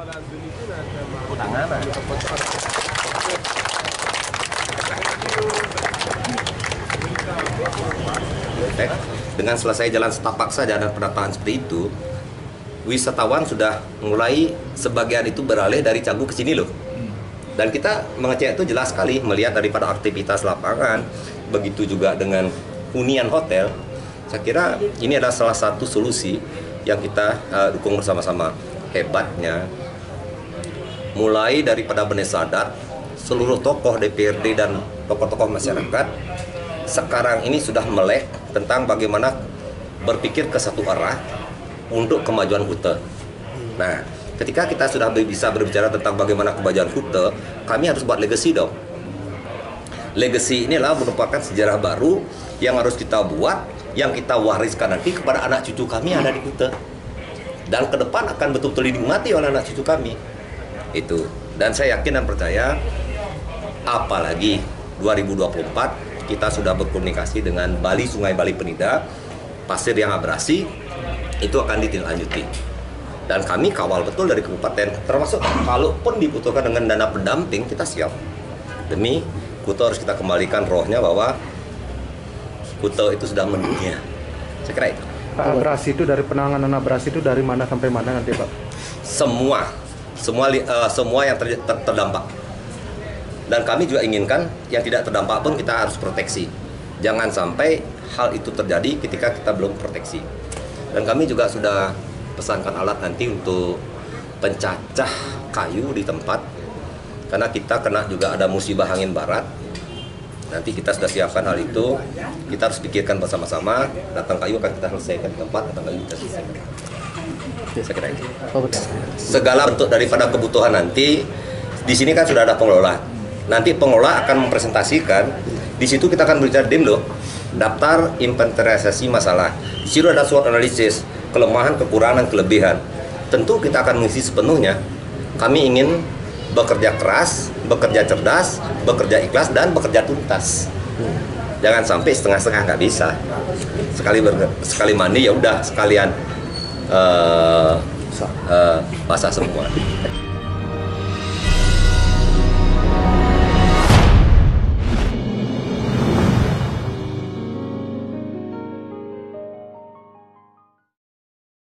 Dengan selesai jalan setapak saja dan penataan seperti itu, wisatawan sudah mulai sebagian itu beralih dari Canggu ke sini loh. Dan kita mengecek itu jelas sekali melihat daripada aktivitas lapangan, begitu juga dengan hunian hotel. Saya kira ini adalah salah satu solusi yang kita dukung bersama-sama. Hebatnya, mulai daripada Benes Sadat, seluruh tokoh DPRD dan tokoh-tokoh masyarakat sekarang ini sudah melek tentang bagaimana berpikir ke satu arah untuk kemajuan Kuta. Nah, ketika kita sudah bisa berbicara tentang bagaimana kemajuan Kuta, kami harus buat legacy dong. Legacy inilah merupakan sejarah baru yang harus kita buat, yang kita wariskan nanti kepada anak cucu kami yang ada di Kuta. Dan ke depan akan betul-betul dinikmati oleh anak cucu kami. Itu. Dan saya yakin dan percaya, apalagi 2024 kita sudah berkomunikasi dengan Sungai Bali Penida, pasir yang abrasi, itu akan ditindaklanjuti. Dan kami kawal betul dari kabupaten, termasuk kalaupun dibutuhkan dengan dana pendamping, kita siap. Demi Kuta harus kita kembalikan rohnya bahwa Kuta itu sudah mendunia. Saya kira itu. Pak, abrasi itu dari penanganan abrasi itu dari mana sampai mana nanti Pak? Semua yang terdampak. Dan kami juga inginkan yang tidak terdampak pun kita harus proteksi. Jangan sampai hal itu terjadi ketika kita belum proteksi. Dan kami juga sudah pesankan alat nanti untuk pencacah kayu di tempat. Karena kita kena juga ada musibah angin barat. Nanti kita sudah siapkan hal itu. Kita harus pikirkan bersama-sama. Datang kayu akan kita selesaikan di tempat, datang kayu kita selesaikan. Saya kira itu. Segala bentuk daripada kebutuhan nanti, di sini kan sudah ada pengelola. Nanti pengelola akan mempresentasikan, di situ kita akan berbicara loh, daftar inventarisasi masalah. Di situ ada SWOT analisis, kelemahan, kekurangan, kelebihan. Tentu kita akan mengisi sepenuhnya. Kami ingin bekerja keras, bekerja cerdas, bekerja ikhlas, dan bekerja tuntas. Jangan sampai setengah-setengah, nggak bisa. Sekali mandi ya udah sekalian basah semua.